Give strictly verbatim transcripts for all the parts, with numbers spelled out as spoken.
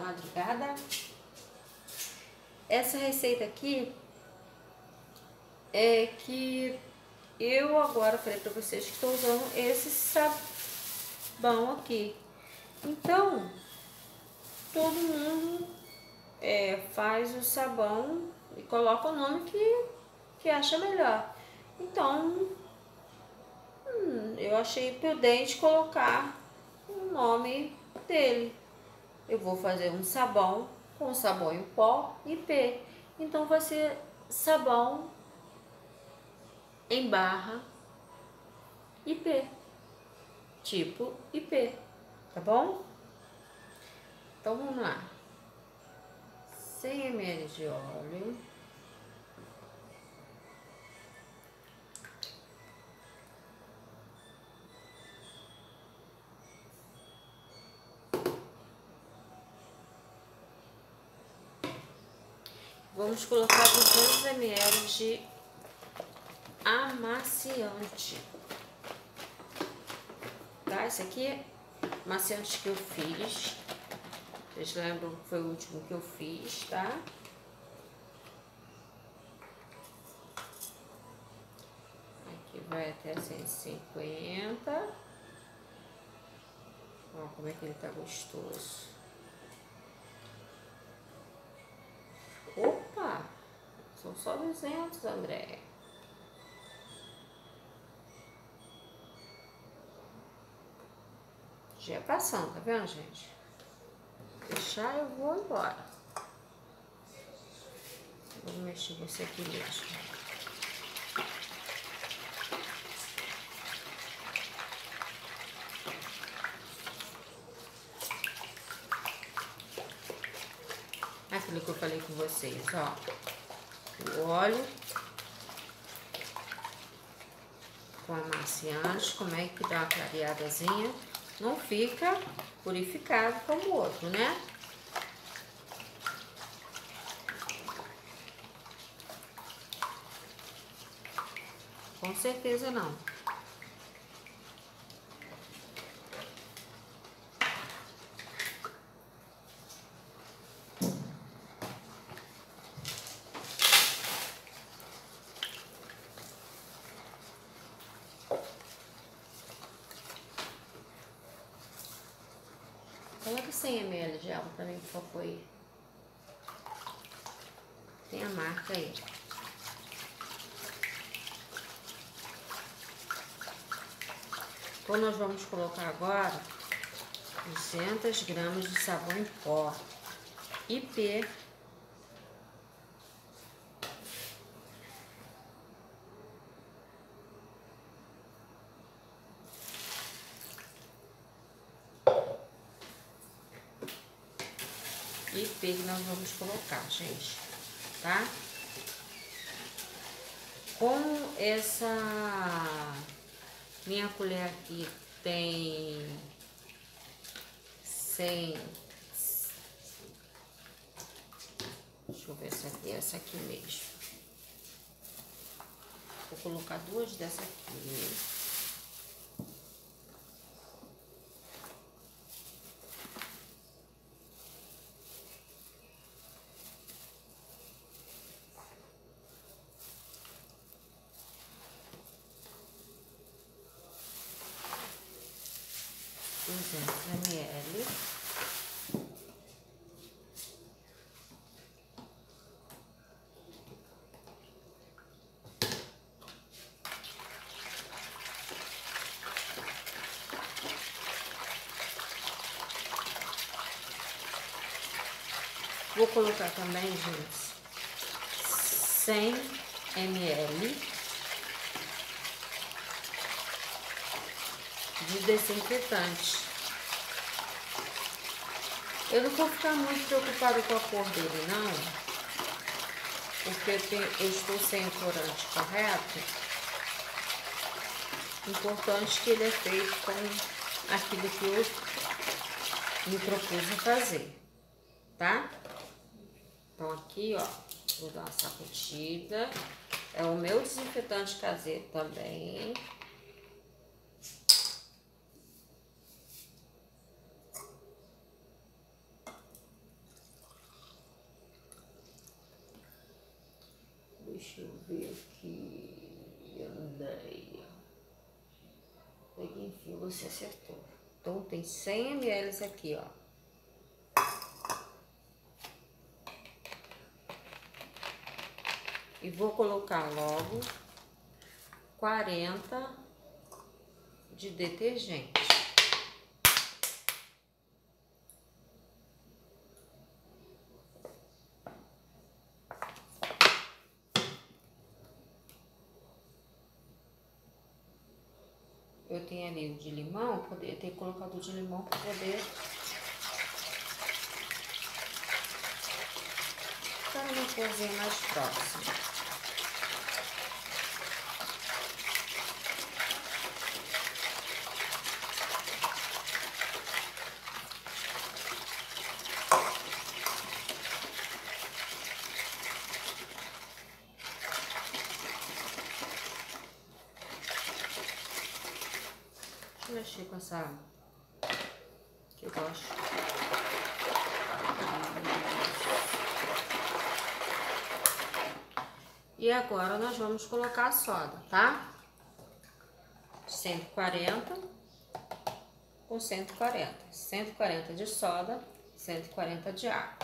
madrugada. Essa receita aqui é que eu agora falei pra vocês que estou usando esse sabão aqui. Então, todo mundo é, faz o sabão e coloca o nome que, que acha melhor. Então, hum, eu achei prudente colocar o nome dele. Eu vou fazer um sabão com sabão em pó I P. Então vai ser sabão em barra I P, tipo I P, tá bom? Então vamos lá. cem mililitros de óleo. Vamos colocar duzentos mililitros de amaciante. Tá? Esse aqui é amaciante que eu fiz. Vocês lembram que foi o último que eu fiz, tá? Aqui vai até cento e cinquenta. Ó, como é que ele tá gostoso. Opa! São só duzentos, André. Já é passando, tá vendo, gente? Deixar, eu vou embora. Vou mexer você aqui mesmo. Aquilo que eu falei com vocês, ó. O óleo com amaciante, como é que dá uma clareadazinha. Não fica purificado como o outro, né? Com certeza não. Coloca cem mililitros de água pra mim, por favor, aí. Tem a marca aí. Então, nós vamos colocar agora duzentas gramas de sabão em pó I P. I P que nós vamos colocar, gente, tá? Como essa minha colher aqui tem cem, deixa eu ver essa aqui, essa aqui mesmo. Vou colocar duas dessa aqui. duzentos mililitros. Vou colocar também, gente, cem mililitros de desinfetante. Eu não vou ficar muito preocupada com a cor dele, não, porque eu, tenho, eu estou sem o corante correto. Importante que ele é feito com aquilo que eu me propus a fazer, tá? Então aqui, ó, vou dar uma sacudida. É o meu desinfetante caseiro também. Deixa eu ver aqui. Andei. Enfim, você acertou. Então tem cem mililitros aqui, ó. E vou colocar logo quarenta de detergente. Eu tenho ali o de limão, poder ter colocado o de limão para poder ficar uma coisinha mais próxima. Deixa eu mexer com essa que eu gosto. E agora nós vamos colocar a soda, tá? cento e quarenta com cento e quarenta. cento e quarenta de soda, cento e quarenta de água.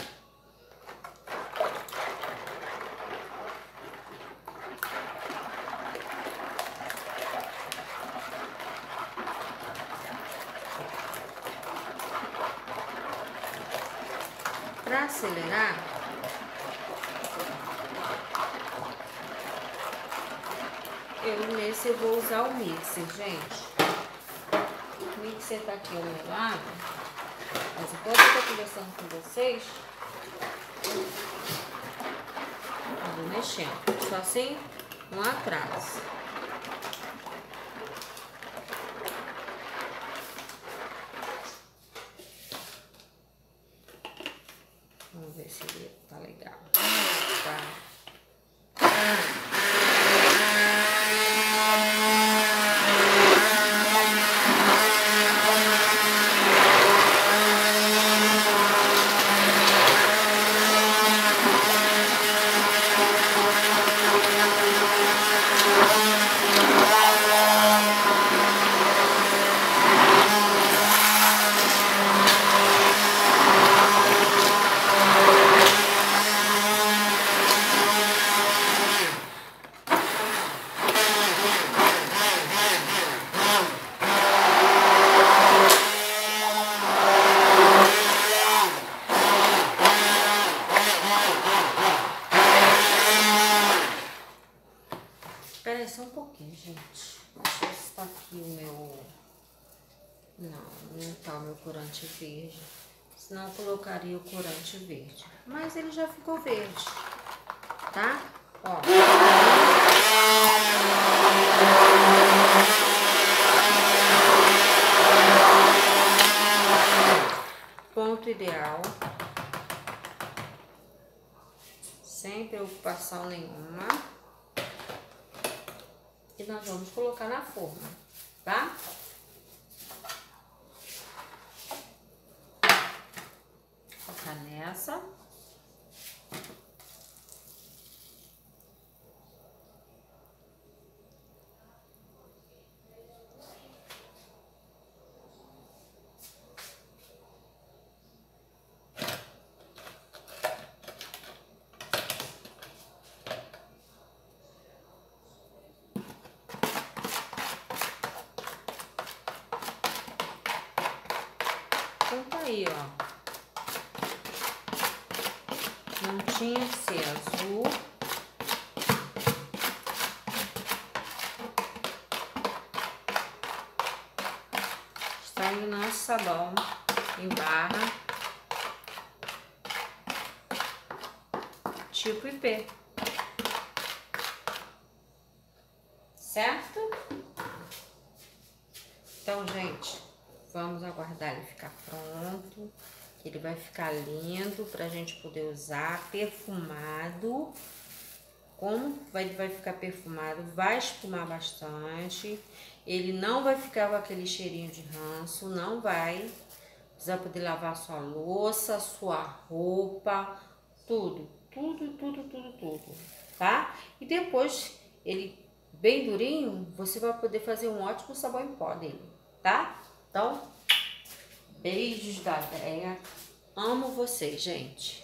Para acelerar, eu nesse eu vou usar o mixer, gente. O mixer tá aqui ao meu lado, mas enquanto eu tô conversando com vocês, eu vou mexendo, só assim, um atraso. Vamos ver se ele tá legal. Tá. Espera aí só um pouquinho, gente. Deixa eu ver se tá aqui o meu... Não, não tá o meu corante verde. Senão eu colocaria o corante verde. Mas ele já ficou verde, tá? Ó. Ponto ideal. Sem preocupação nenhuma. E nós vamos colocar na forma, tá? Colocar nessa. Então tá aí, ó. Não tinha que ser azul. Está aí o nosso sabão em barra. Tipo I P. Certo? Então, gente, vamos aguardar ele ficar pronto. Ele vai ficar lindo pra gente poder usar, perfumado. Como vai, vai ficar perfumado, vai espumar bastante. Ele não vai ficar com aquele cheirinho de ranço, não vai. Você vai poder lavar sua louça, sua roupa, tudo, tudo, tudo, tudo, tudo. tá? E depois, ele bem durinho, você vai poder fazer um ótimo sabão em pó dele, tá? Então, beijos da Déia. Amo vocês, gente.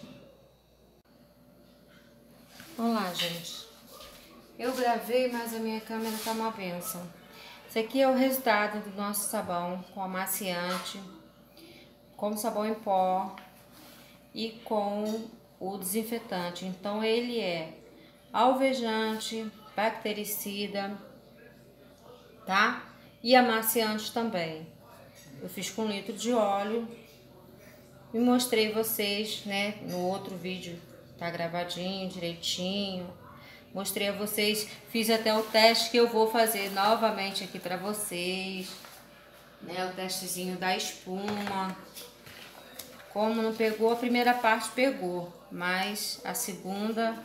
Olá, gente. Eu gravei, mas a minha câmera tá uma benção. Esse aqui é o resultado do nosso sabão com amaciante, com sabão em pó e com o desinfetante. Então ele é alvejante, bactericida, tá? E amaciante também. Eu fiz com um litro de óleo e mostrei vocês, né, no outro vídeo, tá gravadinho, direitinho. Mostrei a vocês, fiz até o teste que eu vou fazer novamente aqui pra vocês, né, o testezinho da espuma. Como não pegou, a primeira parte pegou, mas a segunda,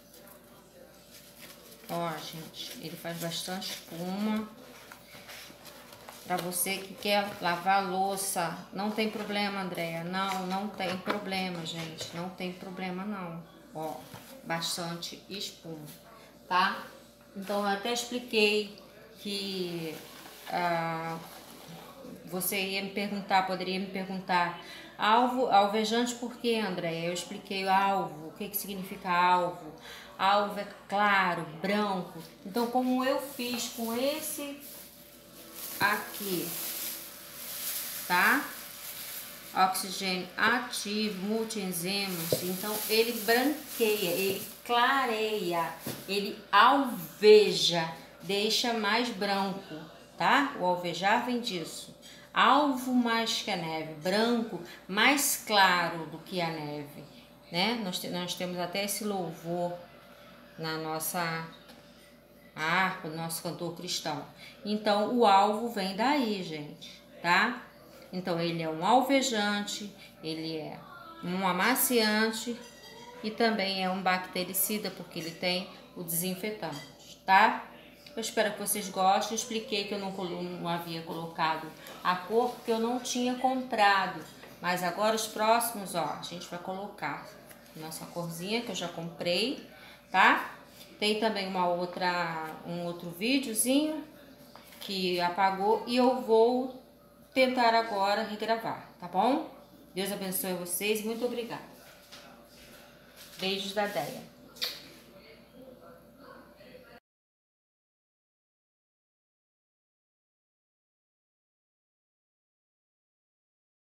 ó, gente, ele faz bastante espuma. Pra você que quer lavar louça, não tem problema, Andréia. Não, não tem problema, gente. Não tem problema, não. Ó, bastante espuma, tá? Então, eu até expliquei que ah, você ia me perguntar, poderia me perguntar, alvo, alvejante por quê, Andréia? Eu expliquei o alvo, o que que significa alvo. Alvo é claro, branco. Então, como eu fiz com esse aqui, tá? Oxigênio ativo, multienzimas. Então, ele branqueia, ele clareia, ele alveja, deixa mais branco, tá? O alvejar vem disso. Alvo mais que a neve, branco, mais claro do que a neve, né? Nós, te, nós temos até esse louvor na nossa harpa, do nosso cantor cristão. Então, o alvo vem daí, gente, tá? Então, ele é um alvejante, ele é um amaciante e também é um bactericida, porque ele tem o desinfetante, tá? Eu espero que vocês gostem. Eu expliquei que eu não, não havia colocado a cor, porque eu não tinha comprado. Mas agora, os próximos, ó, a gente vai colocar nossa corzinha, que eu já comprei, tá? Tem também uma outra, um outro videozinho que apagou e eu vou tentar agora regravar, tá bom? Deus abençoe vocês, muito obrigada. Beijos da Déia.